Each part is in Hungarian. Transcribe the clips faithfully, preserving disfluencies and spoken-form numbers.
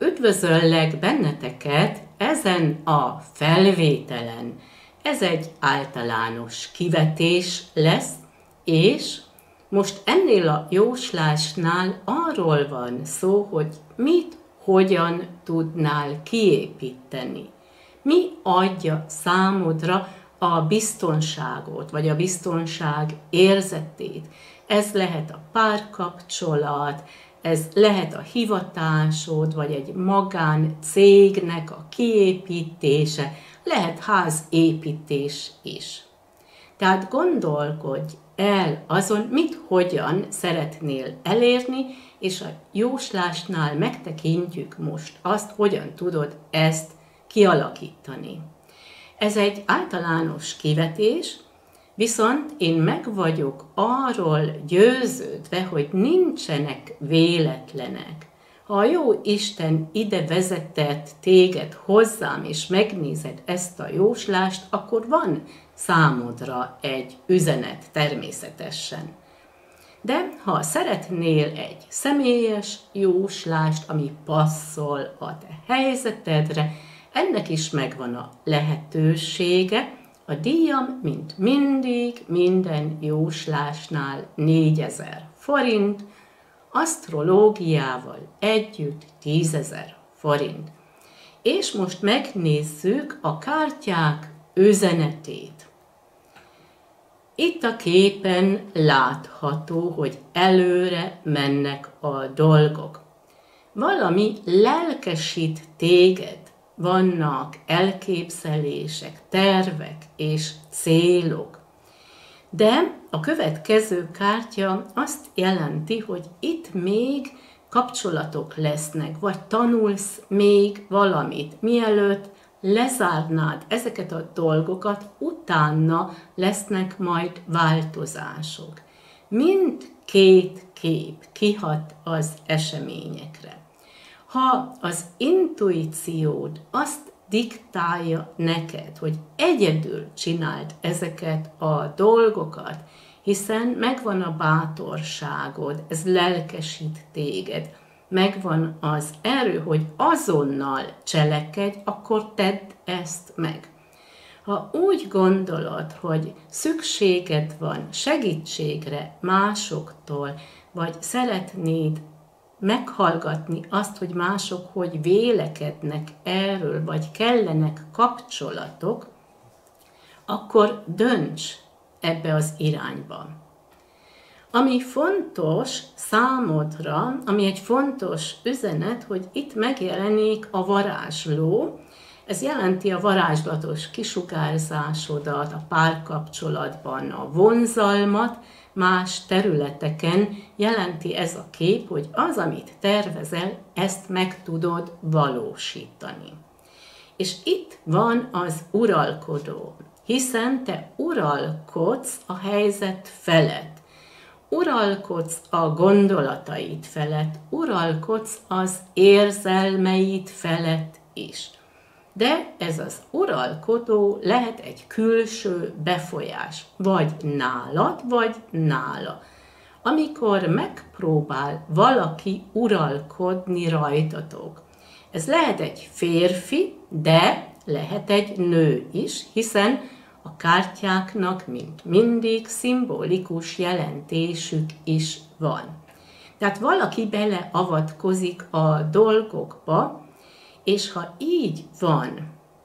Üdvözöllek benneteket ezen a felvételen. Ez egy általános kivetés lesz, és most ennél a jóslásnál arról van szó, hogy mit, hogyan tudnál kiépíteni. Mi adja számodra a biztonságot, vagy a biztonság érzetét. Ez lehet a párkapcsolat, ez lehet a hivatásod, vagy egy magáncégnek a kiépítése, lehet házépítés is. Tehát gondolkodj el azon, mit, hogyan szeretnél elérni, és a jóslásnál megtekintjük most azt, hogyan tudod ezt kialakítani. Ez egy általános kivetés, viszont én meg vagyok arról győződve, hogy nincsenek véletlenek. Ha a jó Isten ide vezetett téged hozzám, és megnézed ezt a jóslást, akkor van számodra egy üzenet természetesen. De ha szeretnél egy személyes jóslást, ami passzol a te helyzetedre, ennek is megvan a lehetősége. A díjam, mint mindig, minden jóslásnál négyezer forint, asztrológiával együtt tízezer forint. És most megnézzük a kártyák üzenetét. Itt a képen látható, hogy előre mennek a dolgok. Valami lelkesít téged. Vannak elképzelések, tervek és célok. De a következő kártya azt jelenti, hogy itt még kapcsolatok lesznek, vagy tanulsz még valamit. Mielőtt lezárnád ezeket a dolgokat, utána lesznek majd változások. Mindkét kép kihat az eseményekre. Ha az intuíciód azt diktálja neked, hogy egyedül csináld ezeket a dolgokat, hiszen megvan a bátorságod, ez lelkesít téged, megvan az erő, hogy azonnal cselekedj, akkor tedd ezt meg. Ha úgy gondolod, hogy szükséged van segítségre másoktól, vagy szeretnéd meghallgatni azt, hogy mások hogy vélekednek erről, vagy kellenek kapcsolatok, akkor dönts ebbe az irányba. Ami fontos számodra, ami egy fontos üzenet, hogy itt megjelenik a varázsló, ez jelenti a varázslatos kisugárzásodat, a párkapcsolatban a vonzalmat, más területeken jelenti ez a kép, hogy az, amit tervezel, ezt meg tudod valósítani. És itt van az uralkodó, hiszen te uralkodsz a helyzet felett, uralkodsz a gondolataid felett, uralkodsz az érzelmeid felett is. De ez az uralkodó lehet egy külső befolyás, vagy nálad, vagy nála. Amikor megpróbál valaki uralkodni rajtatok. Ez lehet egy férfi, de lehet egy nő is, hiszen a kártyáknak, mint mindig, szimbolikus jelentésük is van. Tehát valaki beleavatkozik a dolgokba, és ha így van,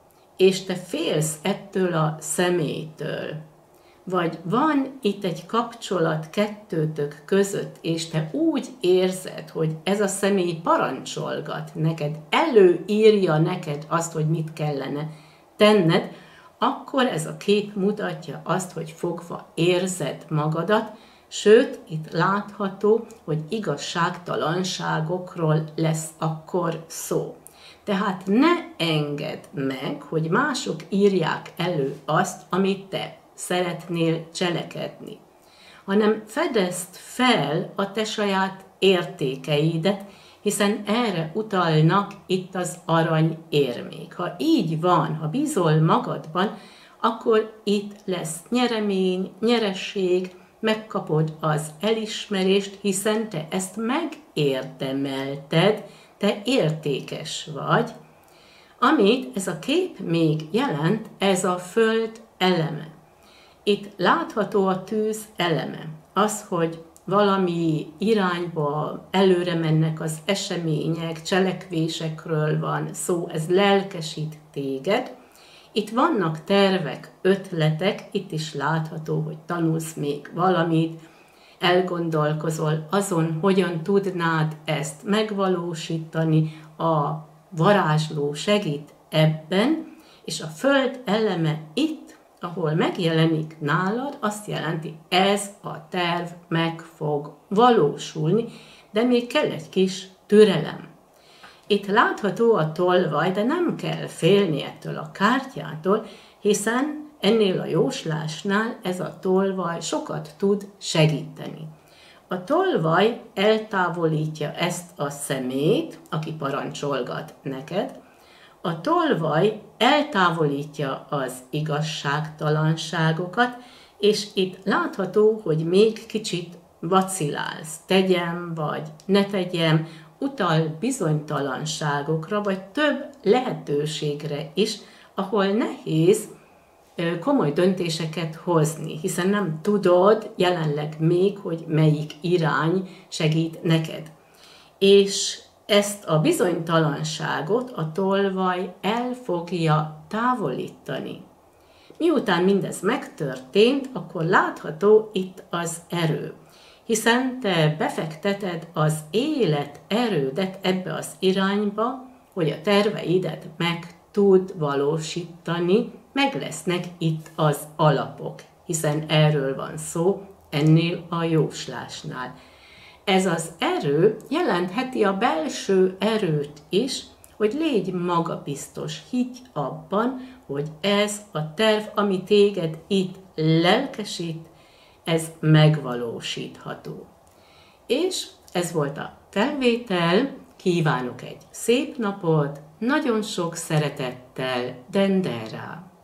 és te félsz ettől a személytől, vagy van itt egy kapcsolat kettőtök között, és te úgy érzed, hogy ez a személy parancsolgat neked, előírja neked azt, hogy mit kellene tenned, akkor ez a kép mutatja azt, hogy fogva érzed magadat, sőt, itt látható, hogy igazságtalanságokról lesz akkor szó. Tehát ne engedd meg, hogy mások írják elő azt, amit te szeretnél cselekedni, hanem fedezd fel a te saját értékeidet, hiszen erre utalnak itt az aranyérmék. Ha így van, ha bízol magadban, akkor itt lesz nyeremény, nyeresség, megkapod az elismerést, hiszen te ezt megérdemelted, te értékes vagy. Amit ez a kép még jelent, ez a föld eleme. Itt látható a tűz eleme. Az, hogy valami irányba előre mennek az események, cselekvésekről van szó, ez lelkesít téged. Itt vannak tervek, ötletek, itt is látható, hogy tanulsz még valamit, elgondolkozol azon, hogyan tudnád ezt megvalósítani, a varázsló segít ebben, és a föld eleme itt, ahol megjelenik nálad, azt jelenti, ez a terv meg fog valósulni, de még kell egy kis türelem. Itt látható a tolvaj, de nem kell félni ettől a kártyától, hiszen ennél a jóslásnál ez a tolvaj sokat tud segíteni. A tolvaj eltávolítja ezt a szemét, aki parancsolgat neked. A tolvaj eltávolítja az igazságtalanságokat, és itt látható, hogy még kicsit vacilálsz. Tegyem, vagy ne tegyem, utal bizonytalanságokra, vagy több lehetőségre is, ahol nehéz komoly döntéseket hozni, hiszen nem tudod jelenleg még, hogy melyik irány segít neked. És ezt a bizonytalanságot a tolvaj el fogja távolítani. Miután mindez megtörtént, akkor látható itt az erő, hiszen te befekteted az élet erődet ebbe az irányba, hogy a terveidet meg tud valósítani, meg lesznek itt az alapok, hiszen erről van szó ennél a jóslásnál. Ez az erő jelentheti a belső erőt is, hogy légy magabiztos, higgy abban, hogy ez a terv, ami téged itt lelkesít, ez megvalósítható. És ez volt a felvétel, kívánok egy szép napot, nagyon sok szeretettel, Dendera!